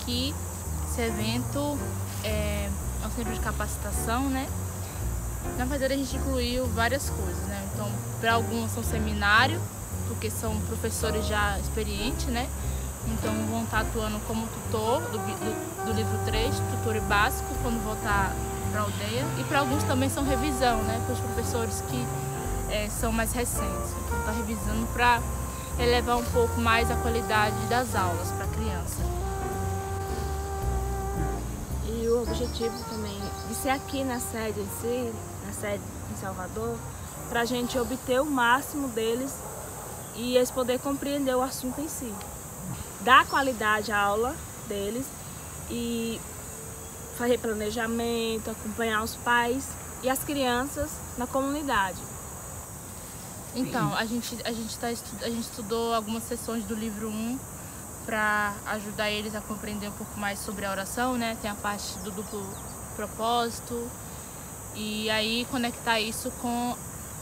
aqui, esse evento é um centro de capacitação, né? Na verdade, a gente incluiu várias coisas, né? Então, para alguns são seminário, porque são professores já experientes, né? Então, vão estar atuando como tutor do livro 3, tutor básico, quando voltar para a aldeia. E para alguns também são revisão, né? Para os professores que são mais recentes. Então, está revisando para elevar um pouco mais a qualidade das aulas para a criança. E o objetivo também de ser aqui na sede em si, na sede em Salvador, para a gente obter o máximo deles e eles poderem compreender o assunto em si. Dar qualidade à aula deles e fazer planejamento, acompanhar os pais e as crianças na comunidade. Então, a gente estudou algumas sessões do livro 1 para ajudar eles a compreender um pouco mais sobre a oração, né? Tem a parte do duplo propósito e aí conectar isso com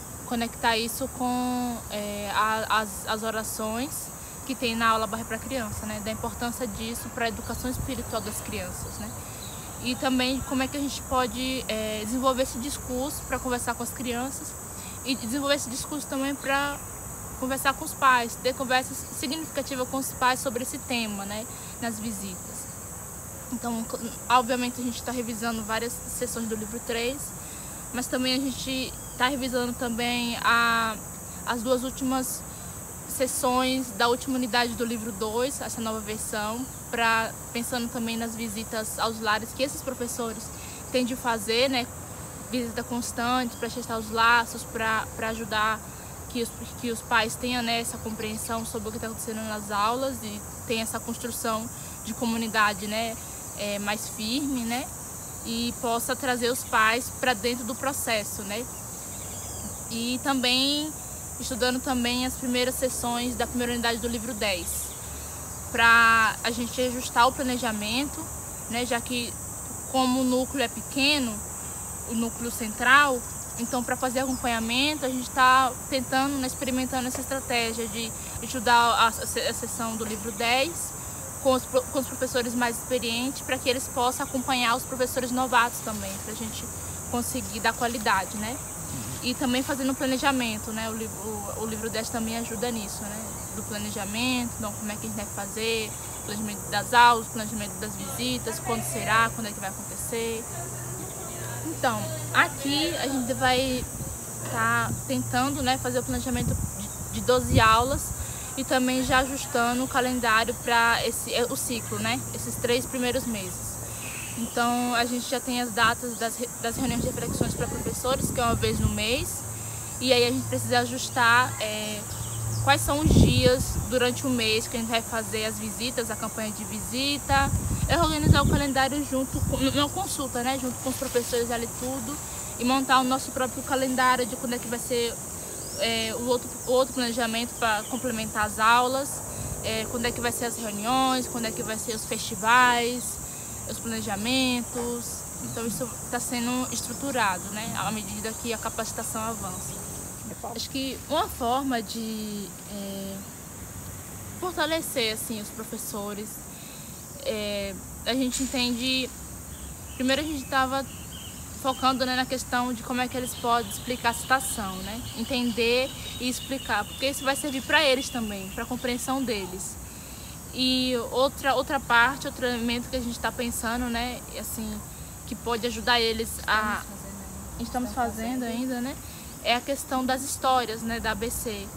as orações que tem na aula Barra para Criança, né? Da importância disso para a educação espiritual das crianças, né? E também como é que a gente pode desenvolver esse discurso para conversar com as crianças e desenvolver esse discurso também para conversar com os pais, ter conversas significativas com os pais sobre esse tema, né, nas visitas. Então, obviamente a gente está revisando várias sessões do livro 3, mas também a gente está revisando também as duas últimas sessões da última unidade do livro 2, essa nova versão, pensando também nas visitas aos lares que esses professores têm de fazer, né, visita constante para testar os laços, para ajudar que os pais tenham, né, essa compreensão sobre o que está acontecendo nas aulas e tenham essa construção de comunidade, né, mais firme, né, e possa trazer os pais para dentro do processo, né. E também estudando também as primeiras sessões da primeira unidade do livro 10, para a gente ajustar o planejamento, né, já que como o núcleo é pequeno, o núcleo central, então para fazer acompanhamento a gente está tentando, né, experimentando essa estratégia de estudar a sessão do livro 10 com os professores mais experientes, para que eles possam acompanhar os professores novatos também, para a gente conseguir dar qualidade, né? E também fazendo o planejamento, né? O livro 10 também ajuda nisso, né? Do planejamento, então como é que a gente deve fazer, planejamento das aulas, planejamento das visitas, quando será, quando é que vai acontecer. Então, aqui a gente vai estar tentando, né, fazer o planejamento de 12 aulas e também já ajustando o calendário para o ciclo, né? Esses 3 primeiros meses. Então, a gente já tem as datas das reuniões de reflexões para professores, que é uma vez no mês. E aí a gente precisa ajustar quais são os dias durante o mês que a gente vai fazer as visitas, a campanha de visita. É organizar o calendário junto, numa consulta, né? Junto com os professores ali tudo. E montar o nosso próprio calendário de quando é que vai ser o outro planejamento para complementar as aulas. Quando é que vai ser as reuniões, quando é que vai ser os festivais, os planejamentos. Então isso está sendo estruturado, né, à medida que a capacitação avança. Acho que uma forma de fortalecer assim, os professores, a gente entende, primeiro a gente estava focando, né, na questão de como é que eles podem explicar a situação, né, entender e explicar, porque isso vai servir para eles também, para a compreensão deles. E outra parte, outro elemento que a gente está pensando, né, assim, que pode ajudar eles estamos fazendo ainda, né, é a questão das histórias, né, da ABC,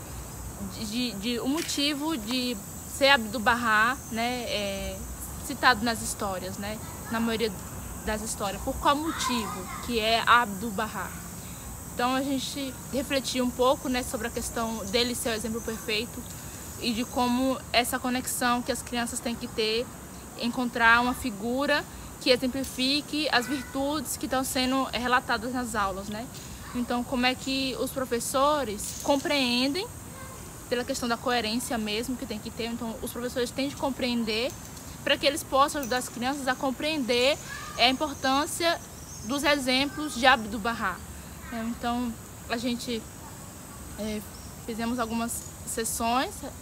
o motivo de ser Abdu'l-Bahá, né, citado nas histórias, né, na maioria das histórias, por qual motivo que é Abdu'l-Bahá. Então a gente refletiu um pouco, né, sobre a questão dele ser o exemplo perfeito e de como essa conexão que as crianças têm que ter, encontrar uma figura que exemplifique as virtudes que estão sendo relatadas nas aulas, né? Então, como é que os professores compreendem, pela questão da coerência mesmo que tem que ter, então os professores têm de compreender para que eles possam ajudar as crianças a compreender a importância dos exemplos de Abdu'l-Bahá. Então, a gente fizemos algumas sessões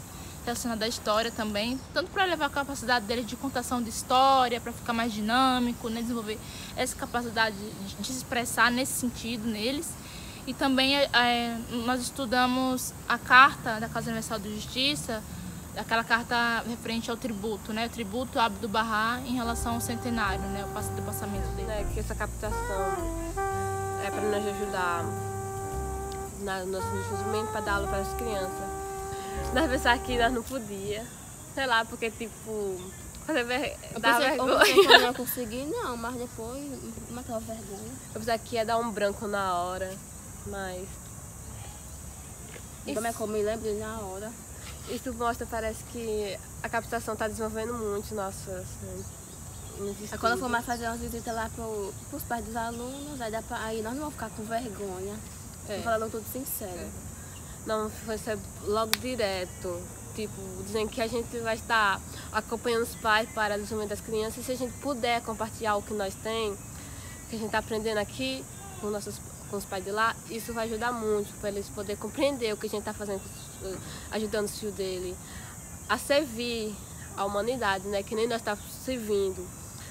relacionada à história também, tanto para levar a capacidade deles de contação de história, para ficar mais dinâmico, né, desenvolver essa capacidade de se expressar nesse sentido neles. E também nós estudamos a Carta da Causa Universal de Justiça, aquela carta referente ao tributo, né? O tributo Abdu'l-Bahá em relação ao centenário, né? O passamento dele. Que essa captação é para nos ajudar no nosso desenvolvimento, para dar aula para as crianças. Nós pensávamos que nós não podia, sei lá, porque tipo, dá vergonha. Eu não ia conseguir não, mas depois matou a vergonha. Eu pensava que ia dar um branco na hora, mas... Como é que eu me lembro na hora? Isso mostra, parece que a captação está desenvolvendo muito nossas... Quando for mais fazer umas visitas lá para os pais dos alunos, aí nós não vamos ficar com vergonha. Tô falando tudo sincero. Não vai ser logo direto, tipo, dizendo que a gente vai estar acompanhando os pais para o desenvolvimento das crianças. E se a gente puder compartilhar o que nós temos, que a gente está aprendendo aqui com os pais de lá, isso vai ajudar muito para eles poderem compreender o que a gente está fazendo, ajudando os filhos dele a servir a humanidade, né? Que nem nós estamos servindo.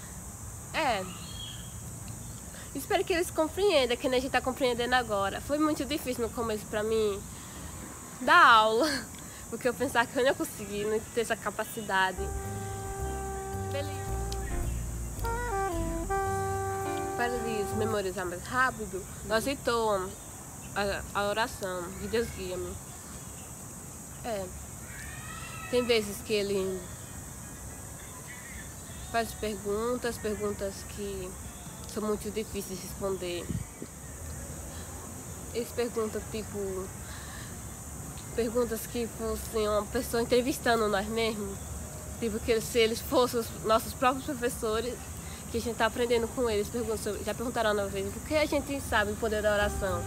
Espero que eles compreendam, que nem a gente está compreendendo agora. Foi muito difícil no começo para mim dar aula, porque eu pensava que eu não ia conseguir, não ia ter essa capacidade. Para eles memorizar mais rápido, nós citamos a oração de Deus guia-me. Tem vezes que ele faz perguntas que são muito difíceis de responder. Eles perguntam perguntas que fossem uma pessoa entrevistando nós mesmos. Tipo, que se eles fossem os nossos próprios professores, que a gente está aprendendo com eles. Já perguntaram uma vez, por que a gente sabe o poder da oração?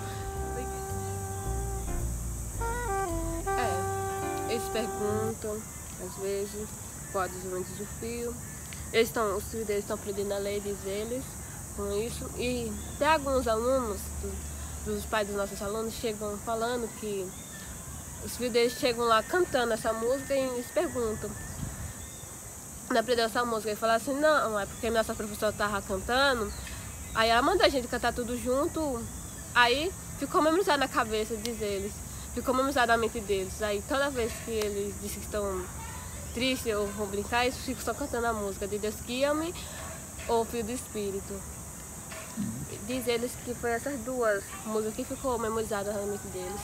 Eles perguntam, às vezes, qual é o desenvolvimento do fio. Os filhos deles estão aprendendo a ler, diz eles, com isso. E até alguns alunos, dos pais dos nossos alunos, chegam falando que os filhos deles chegam lá cantando essa música e eles perguntam: não aprendeu essa música? E falam assim: não, é porque nossa professora estava cantando, aí ela mandou a gente cantar tudo junto, aí ficou memorizado na cabeça, diz eles, ficou memorizado na mente deles. Aí toda vez que eles dizem que estão tristes ou vão brincar, eles ficam só cantando a música de Deus guia-me ou Filho do Espírito. Diz eles que foi essas duas músicas que ficou memorizada na mente deles.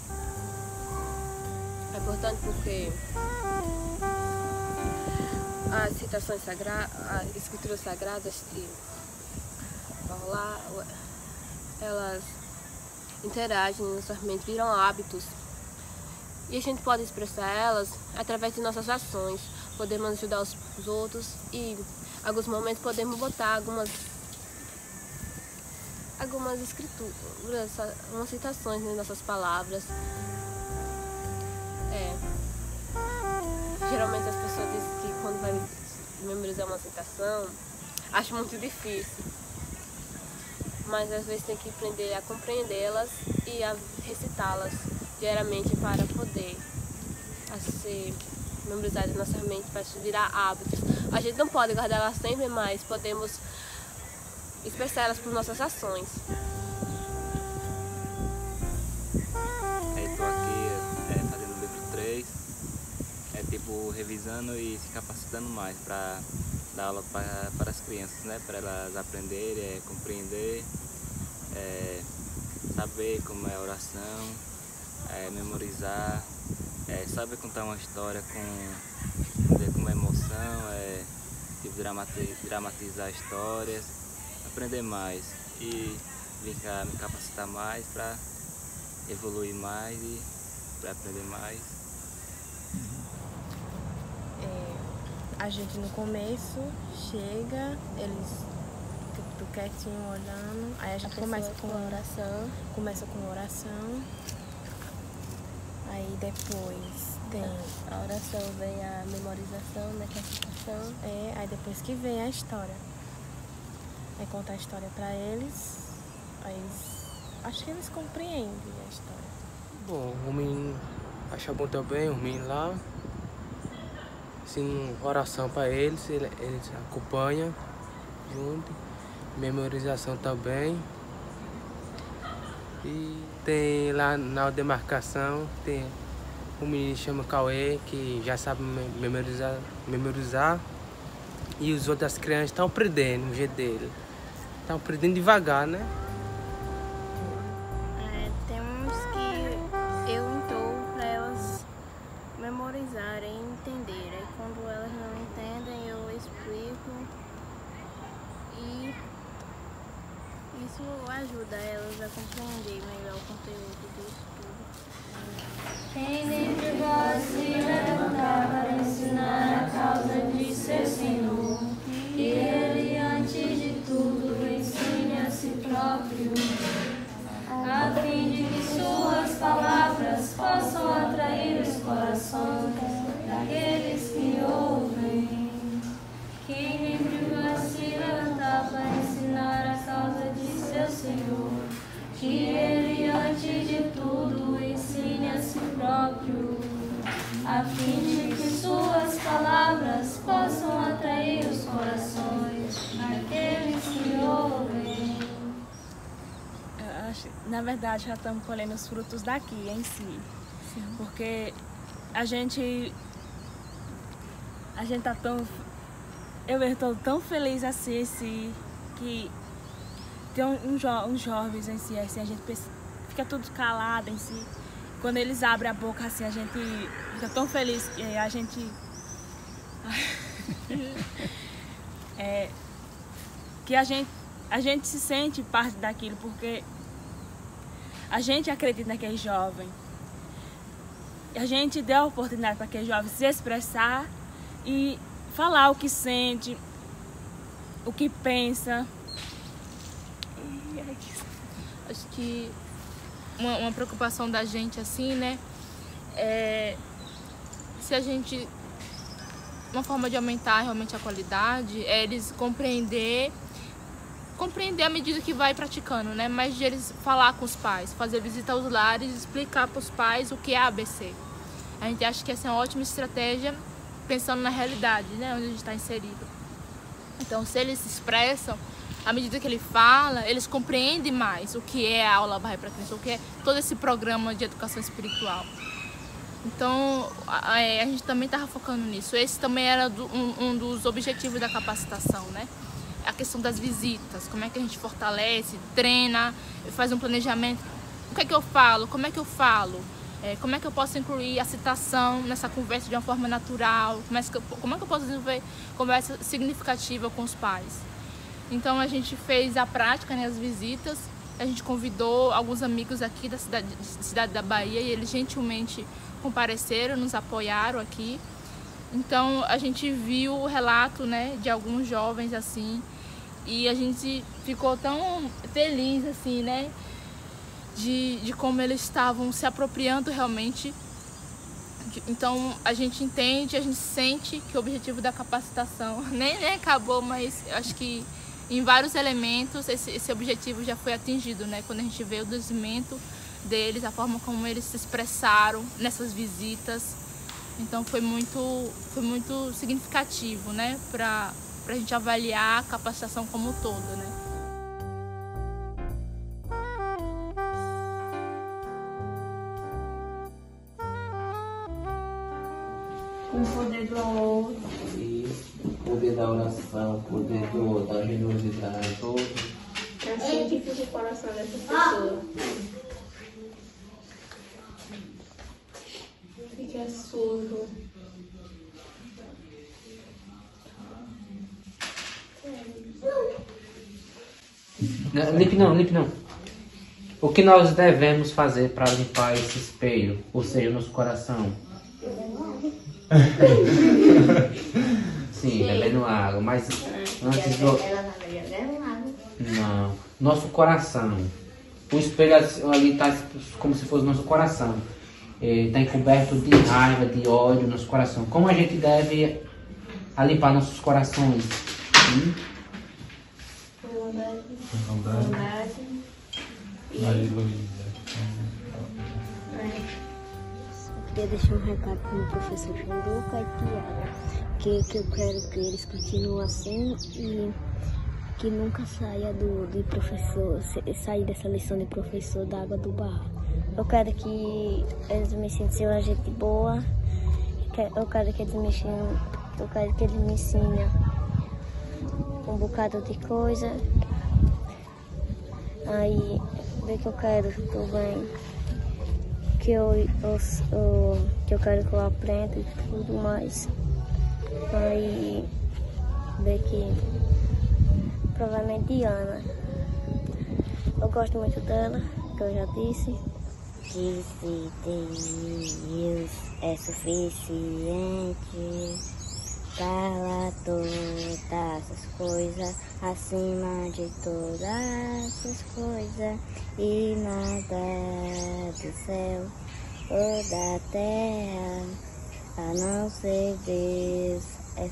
É importante porque as citações sagradas, as escrituras sagradas que vão lá, elas interagem na nossa mente, viram hábitos. E a gente pode expressar elas através de nossas ações. Podemos ajudar os outros e, em alguns momentos, podemos botar algumas escrituras, algumas citações nas nossas palavras. Geralmente as pessoas dizem que quando vai memorizar uma citação, acho muito difícil. Mas às vezes tem que aprender a compreendê-las e a recitá-las diariamente para poder ser memorizadas na nossa mente, para virar hábitos. A gente não pode guardar elas sempre, mas podemos expressar elas por nossas ações. Estou aqui fazendo o livro 3, tipo revisando e se capacitando mais para dar aula para as crianças, né? Para elas aprenderem, compreender, saber como é a oração, memorizar, saber contar uma história com emoção, tipo dramatizar histórias, aprender mais e me capacitar mais para evoluir mais e para aprender mais. A gente no começo chega, eles tudo quietinho olhando, aí a gente começa com oração. Aí depois tem a oração, vem a memorização, né, que é a citação. aí depois que vem a história. Aí conta a história pra eles, aí acho que eles compreendem a história. Bom, o menino acha bom também, os meninos lá. ensino oração para eles, eles acompanham junto, memorização também. E tem lá na demarcação, tem um menino que chama Cauê, que já sabe memorizar. E os outras crianças estão aprendendo o jeito dele. Estão aprendendo devagar, né? Tem uns que eu entoo para elas memorizarem e entenderem. Quando elas não entendem, eu explico. E isso ajuda elas a compreender melhor o conteúdo do estudo. Quem dentre vós se levantar para ensinar a causa de seu Senhor, que ele antes de tudo ensine a si próprio, a fim de que suas palavras possam atrair os corações daqueles que ouvem. Quem dentre vós se levantar para ensinar a causa de seu Senhor, que ele antes de tudo ensine a si próprio, a fim de que suas palavras possam atrair os corações daqueles que ouvem. Na verdade, já estamos colhendo os frutos daqui em si. Sim. Porque a gente tá tão... Eu estou tão feliz assim, que tem uns jovens em si, assim, a gente fica tudo calado em si. Quando eles abrem a boca assim, a gente fica tão feliz que a gente... que a gente se sente parte daquilo, porque a gente acredita naquele jovem. A gente deu a oportunidade para aquele jovem se expressar e falar o que sente, o que pensa. Acho que uma preocupação da gente, assim, né, se a gente... Uma forma de aumentar realmente a qualidade é eles compreender à medida que vai praticando, né? Mas de eles falar com os pais, fazer visita aos lares, explicar para os pais o que é ABC. A gente acha que essa é uma ótima estratégia pensando na realidade, né? Onde a gente está inserido. Então, se eles se expressam, à medida que ele fala, eles compreendem mais o que é a aula Barra para Criança, o que é todo esse programa de educação espiritual. Então, a gente também estava focando nisso. Esse também era um dos objetivos da capacitação, né? A questão das visitas, como é que a gente fortalece, treina, faz um planejamento. O que é que eu falo? Como é que eu falo? Como é que eu posso incluir a citação nessa conversa de uma forma natural? Como é que eu posso desenvolver conversa significativa com os pais? Então, a gente fez a prática, né, as visitas. A gente convidou alguns amigos aqui da cidade da Bahia e eles gentilmente compareceram, nos apoiaram aqui. Então a gente viu o relato, né, de alguns jovens assim, e a gente ficou tão feliz assim, né, de como eles estavam se apropriando realmente. Então a gente entende, a gente sente que o objetivo da capacitação nem acabou, mas acho que em vários elementos esse objetivo já foi atingido, né, quando a gente vê o desenvolvimento deles, a forma como eles se expressaram nessas visitas. Então foi muito significativo, né, para a gente avaliar a capacitação como um todo, né. Com o poder do amor. Isso, o poder da oração, o poder da generosidade, todo. É assim que fica o coração dessa pessoa. Fica surdo. Limpe não. O que nós devemos fazer para limpar esse espelho, ou seja, nosso coração? Sim, bebendo água, mas antes do... Não, nosso coração. O espelho ali está como se fosse nosso coração. Está encoberto de raiva, de ódio, nosso coração. Como a gente deve limpar nossos corações? queria deixar um recado para o professor João Lucas e Tiago, que eu quero que eles continuem assim e que nunca saia do professor, sair dessa lição de professor da água do barro. Eu quero que eles me ensinem uma gente boa, eu quero que eles me ensinem um bocado de coisa. Aí, bem que eu quero também, que eu quero que eu aprenda e tudo mais. Aí, bem que provavelmente Diana. Eu gosto muito dela, que eu já disse. Disse Deus é suficiente para todas as coisas, acima de todas as coisas, e nada do céu ou da terra, a não ser Deus é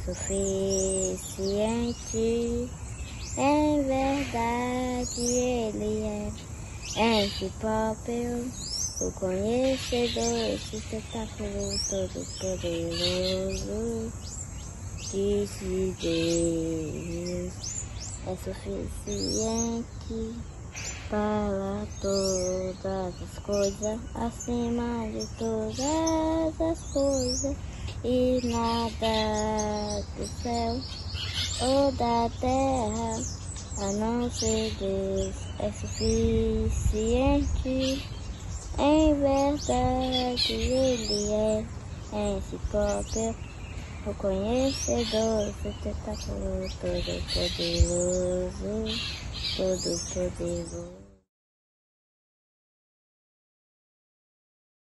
suficiente. Em verdade Ele é antipróprio, o conhecedor, espetáculo todo poderoso. Disse Deus é suficiente para todas as coisas, acima de todas as coisas, e nada do céu ou da terra, a não ser Deus é suficiente. Em verdade Ele é em si próprio, o conhecedor, espetáculo todo poderoso, todo poderoso.